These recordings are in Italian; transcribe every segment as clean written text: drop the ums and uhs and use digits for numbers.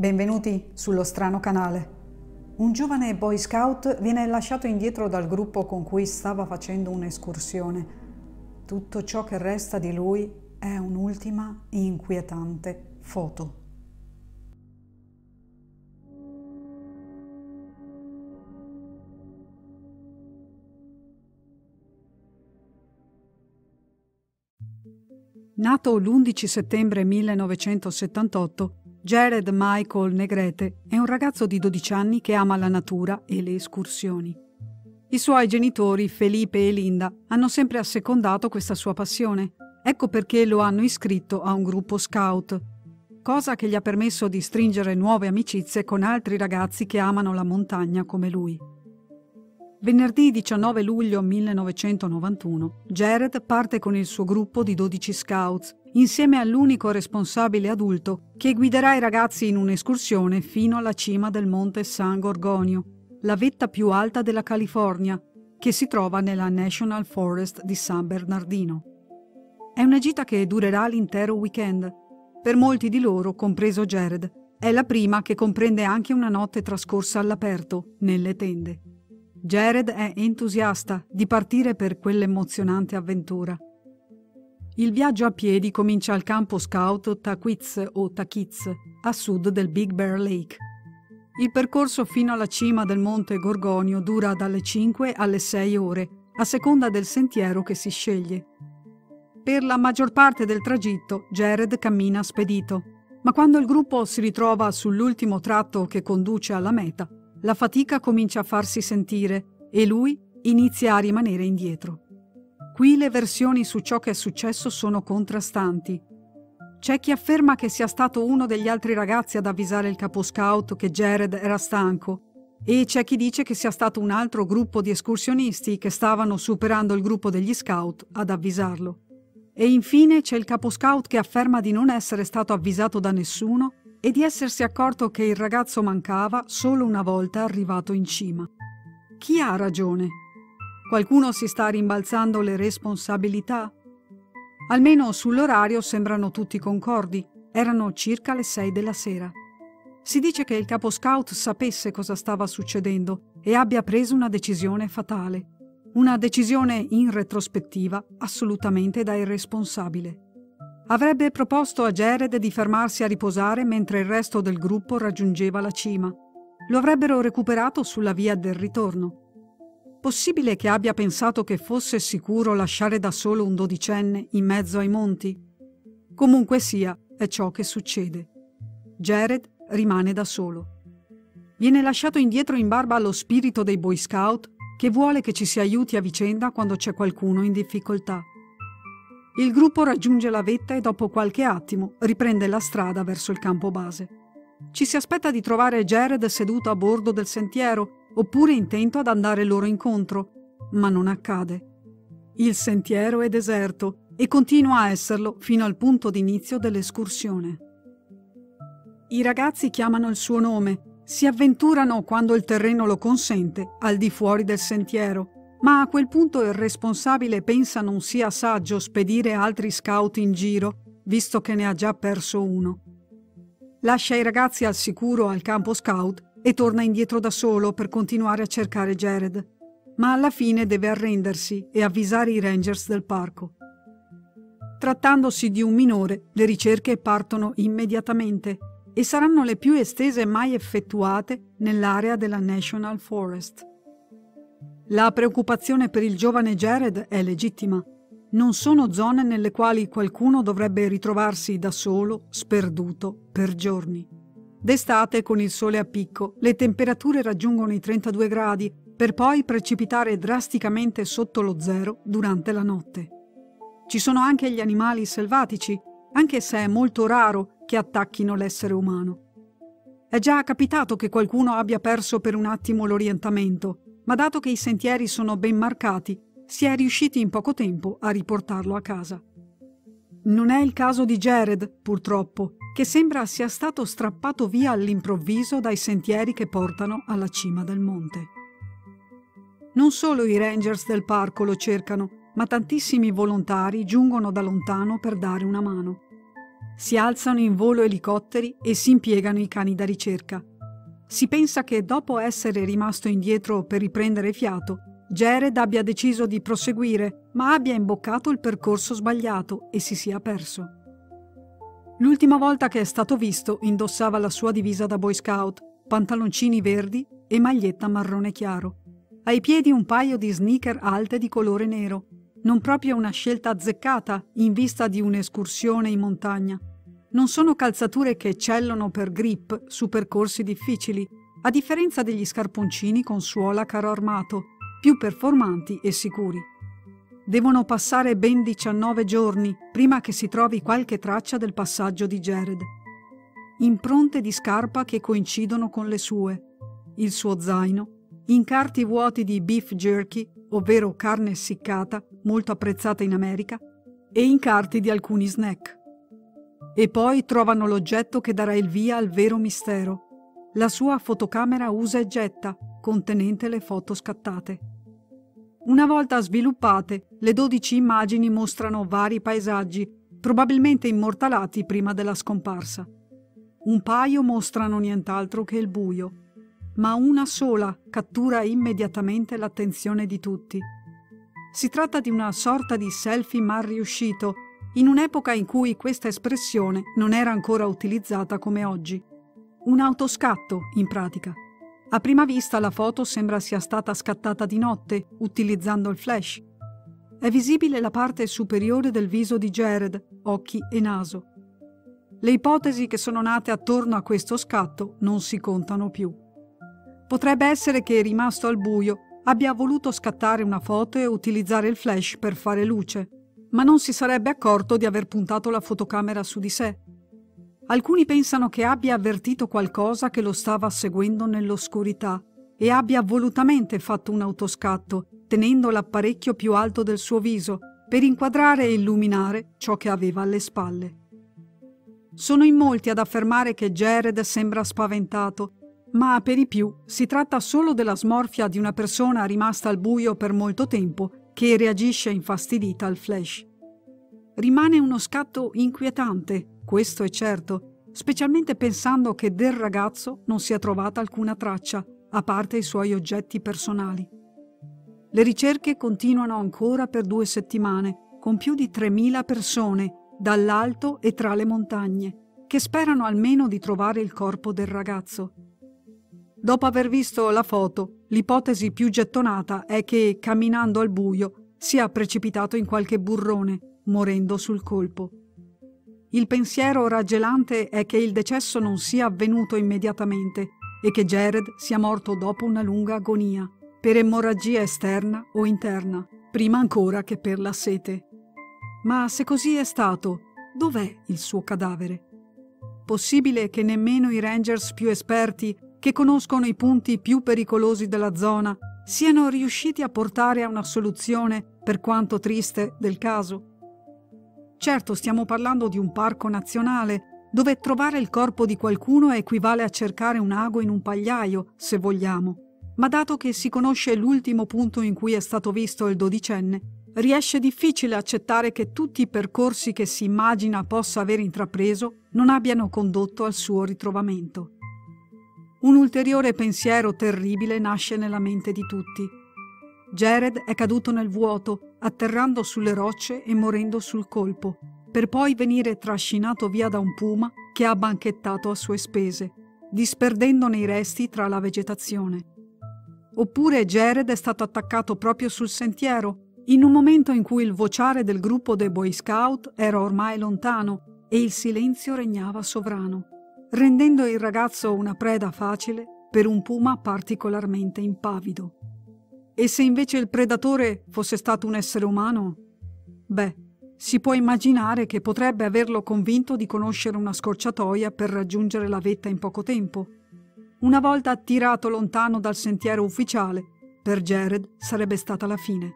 Benvenuti sullo strano canale. Un giovane boy scout viene lasciato indietro dal gruppo con cui stava facendo un'escursione. Tutto ciò che resta di lui è un'ultima inquietante foto. Nato l'11 settembre 1978, Jared Michael Negrete è un ragazzo di 12 anni che ama la natura e le escursioni. I suoi genitori, Felipe e Linda, hanno sempre assecondato questa sua passione. Ecco perché lo hanno iscritto a un gruppo scout, cosa che gli ha permesso di stringere nuove amicizie con altri ragazzi che amano la montagna come lui. Venerdì 19 luglio 1991, Jared parte con il suo gruppo di 12 scouts, insieme all'unico responsabile adulto che guiderà i ragazzi in un'escursione fino alla cima del monte San Gorgonio, la vetta più alta della California, che si trova nella National Forest di San Bernardino. È una gita che durerà l'intero weekend. Per molti di loro, compreso Jared, è la prima che comprende anche una notte trascorsa all'aperto, nelle tende. Jared è entusiasta di partire per quell'emozionante avventura. Il viaggio a piedi comincia al campo scout Taquiz o Taquiz, a sud del Big Bear Lake. Il percorso fino alla cima del monte Gorgonio dura dalle 5 alle 6 ore, a seconda del sentiero che si sceglie. Per la maggior parte del tragitto Jared cammina spedito, ma quando il gruppo si ritrova sull'ultimo tratto che conduce alla meta, la fatica comincia a farsi sentire e lui inizia a rimanere indietro. Qui le versioni su ciò che è successo sono contrastanti. C'è chi afferma che sia stato uno degli altri ragazzi ad avvisare il capo scout che Jared era stanco e c'è chi dice che sia stato un altro gruppo di escursionisti che stavano superando il gruppo degli scout ad avvisarlo. E infine c'è il capo scout che afferma di non essere stato avvisato da nessuno e di essersi accorto che il ragazzo mancava solo una volta arrivato in cima. Chi ha ragione? Qualcuno si sta rimbalzando le responsabilità? Almeno sull'orario sembrano tutti concordi. Erano circa le 6 della sera. Si dice che il capo scout sapesse cosa stava succedendo e abbia preso una decisione fatale. Una decisione in retrospettiva assolutamente da irresponsabile. Avrebbe proposto a Jared di fermarsi a riposare mentre il resto del gruppo raggiungeva la cima. Lo avrebbero recuperato sulla via del ritorno. Possibile che abbia pensato che fosse sicuro lasciare da solo un dodicenne in mezzo ai monti? Comunque sia, è ciò che succede. Jared rimane da solo. Viene lasciato indietro in barba allo spirito dei Boy Scout che vuole che ci si aiuti a vicenda quando c'è qualcuno in difficoltà. Il gruppo raggiunge la vetta e dopo qualche attimo riprende la strada verso il campo base. Ci si aspetta di trovare Jared seduto a bordo del sentiero oppure intento ad andare loro incontro, ma non accade. Il sentiero è deserto e continua a esserlo fino al punto d'inizio dell'escursione. I ragazzi chiamano il suo nome, si avventurano quando il terreno lo consente al di fuori del sentiero, ma a quel punto il responsabile pensa non sia saggio spedire altri scout in giro, visto che ne ha già perso uno. Lascia i ragazzi al sicuro al campo scout e torna indietro da solo per continuare a cercare Jared, ma alla fine deve arrendersi e avvisare i rangers del parco. Trattandosi di un minore, le ricerche partono immediatamente e saranno le più estese mai effettuate nell'area della National Forest. La preoccupazione per il giovane Jared è legittima. Non sono zone nelle quali qualcuno dovrebbe ritrovarsi da solo, sperduto, per giorni. D'estate, con il sole a picco, le temperature raggiungono i 32 gradi, per poi precipitare drasticamente sotto lo zero durante la notte. Ci sono anche gli animali selvatici, anche se è molto raro che attacchino l'essere umano. È già capitato che qualcuno abbia perso per un attimo l'orientamento, ma dato che i sentieri sono ben marcati, si è riusciti in poco tempo a riportarlo a casa. Non è il caso di Jared, purtroppo, che sembra sia stato strappato via all'improvviso dai sentieri che portano alla cima del monte. Non solo i rangers del parco lo cercano, ma tantissimi volontari giungono da lontano per dare una mano. Si alzano in volo elicotteri e si impiegano i cani da ricerca. Si pensa che dopo essere rimasto indietro per riprendere fiato, Jared abbia deciso di proseguire, ma abbia imboccato il percorso sbagliato e si sia perso. L'ultima volta che è stato visto indossava la sua divisa da Boy Scout, pantaloncini verdi e maglietta marrone chiaro. Ai piedi un paio di sneaker alte di colore nero, non proprio una scelta azzeccata in vista di un'escursione in montagna. Non sono calzature che eccellono per grip su percorsi difficili, a differenza degli scarponcini con suola a carro armato, più performanti e sicuri. Devono passare ben 19 giorni prima che si trovi qualche traccia del passaggio di Jared. Impronte di scarpa che coincidono con le sue, il suo zaino, incarti vuoti di beef jerky, ovvero carne essiccata, molto apprezzata in America, e incarti di alcuni snack. E poi trovano l'oggetto che darà il via al vero mistero, la sua fotocamera usa e getta, contenente le foto scattate. Una volta sviluppate, le 12 immagini mostrano vari paesaggi, probabilmente immortalati prima della scomparsa. Un paio mostrano nient'altro che il buio, ma una sola cattura immediatamente l'attenzione di tutti. Si tratta di una sorta di selfie mal riuscito, in un'epoca in cui questa espressione non era ancora utilizzata come oggi. Un autoscatto, in pratica. A prima vista la foto sembra sia stata scattata di notte, utilizzando il flash. È visibile la parte superiore del viso di Jared, occhi e naso. Le ipotesi che sono nate attorno a questo scatto non si contano più. Potrebbe essere che, rimasto al buio, abbia voluto scattare una foto e utilizzare il flash per fare luce, ma non si sarebbe accorto di aver puntato la fotocamera su di sé. Alcuni pensano che abbia avvertito qualcosa che lo stava seguendo nell'oscurità e abbia volutamente fatto un autoscatto, tenendo l'apparecchio più alto del suo viso, per inquadrare e illuminare ciò che aveva alle spalle. Sono in molti ad affermare che Jared sembra spaventato, ma per i più si tratta solo della smorfia di una persona rimasta al buio per molto tempo che reagisce infastidita al flash. Rimane uno scatto inquietante, questo è certo, specialmente pensando che del ragazzo non sia trovata alcuna traccia, a parte i suoi oggetti personali. Le ricerche continuano ancora per 2 settimane, con più di 3.000 persone, dall'alto e tra le montagne, che sperano almeno di trovare il corpo del ragazzo. Dopo aver visto la foto, l'ipotesi più gettonata è che, camminando al buio, sia precipitato in qualche burrone, morendo sul colpo. Il pensiero raggelante è che il decesso non sia avvenuto immediatamente e che Jared sia morto dopo una lunga agonia, per emorragia esterna o interna, prima ancora che per la sete. Ma se così è stato, dov'è il suo cadavere? Possibile che nemmeno i rangers più esperti, che conoscono i punti più pericolosi della zona, siano riusciti a portare a una soluzione, per quanto triste, del caso? Certo, stiamo parlando di un parco nazionale, dove trovare il corpo di qualcuno equivale a cercare un ago in un pagliaio, se vogliamo. Ma dato che si conosce l'ultimo punto in cui è stato visto il dodicenne, riesce difficile accettare che tutti i percorsi che si immagina possa aver intrapreso non abbiano condotto al suo ritrovamento. Un ulteriore pensiero terribile nasce nella mente di tutti. Jared è caduto nel vuoto, atterrando sulle rocce e morendo sul colpo, per poi venire trascinato via da un puma che ha banchettato a sue spese, disperdendone i resti tra la vegetazione. Oppure Jared è stato attaccato proprio sul sentiero, in un momento in cui il vociare del gruppo dei Boy Scout era ormai lontano e il silenzio regnava sovrano, rendendo il ragazzo una preda facile per un puma particolarmente impavido. E se invece il predatore fosse stato un essere umano? Beh, si può immaginare che potrebbe averlo convinto di conoscere una scorciatoia per raggiungere la vetta in poco tempo. Una volta attirato lontano dal sentiero ufficiale, per Jared sarebbe stata la fine.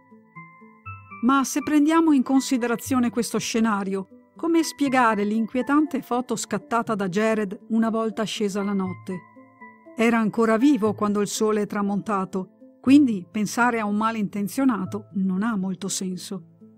Ma se prendiamo in considerazione questo scenario, come spiegare l'inquietante foto scattata da Jared una volta scesa la notte? Era ancora vivo quando il sole è tramontato, quindi pensare a un malintenzionato non ha molto senso.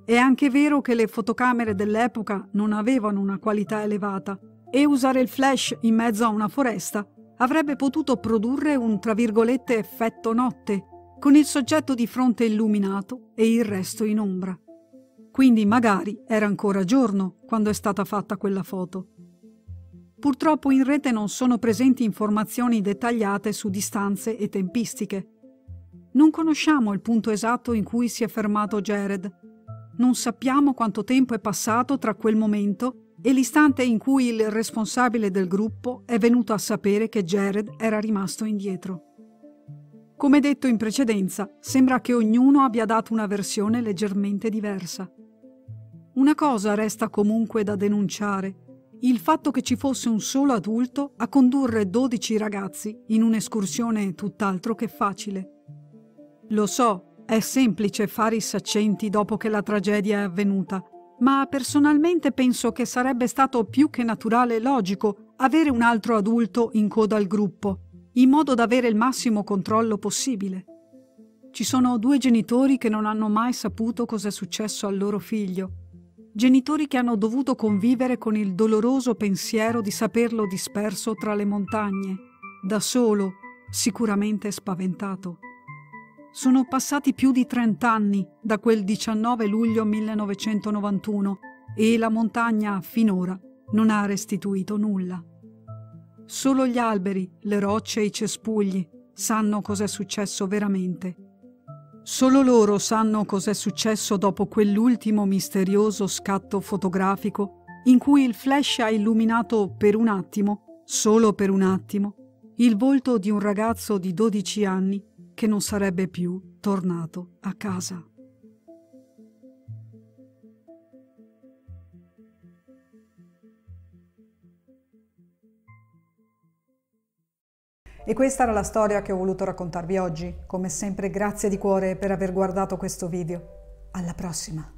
È anche vero che le fotocamere dell'epoca non avevano una qualità elevata e usare il flash in mezzo a una foresta avrebbe potuto produrre un, tra virgolette, effetto notte, con il soggetto di fronte illuminato e il resto in ombra. Quindi magari era ancora giorno quando è stata fatta quella foto. Purtroppo in rete non sono presenti informazioni dettagliate su distanze e tempistiche. Non conosciamo il punto esatto in cui si è fermato Jared. Non sappiamo quanto tempo è passato tra quel momento e l'istante in cui il responsabile del gruppo è venuto a sapere che Jared era rimasto indietro. Come detto in precedenza, sembra che ognuno abbia dato una versione leggermente diversa. Una cosa resta comunque da denunciare: il fatto che ci fosse un solo adulto a condurre 12 ragazzi in un'escursione tutt'altro che facile. Lo so, è semplice fare i saccenti dopo che la tragedia è avvenuta, ma personalmente penso che sarebbe stato più che naturale e logico avere un altro adulto in coda al gruppo, in modo da avere il massimo controllo possibile. Ci sono 2 genitori che non hanno mai saputo cosa è successo al loro figlio. Genitori che hanno dovuto convivere con il doloroso pensiero di saperlo disperso tra le montagne, da solo, sicuramente spaventato. Sono passati più di 30 anni da quel 19 luglio 1991 e la montagna, finora, non ha restituito nulla. Solo gli alberi, le rocce e i cespugli sanno cos'è successo veramente. Solo loro sanno cos'è successo dopo quell'ultimo misterioso scatto fotografico in cui il flash ha illuminato per un attimo, solo per un attimo, il volto di un ragazzo di 12 anni che non sarebbe più tornato a casa. E questa era la storia che ho voluto raccontarvi oggi. Come sempre, grazie di cuore per aver guardato questo video. Alla prossima!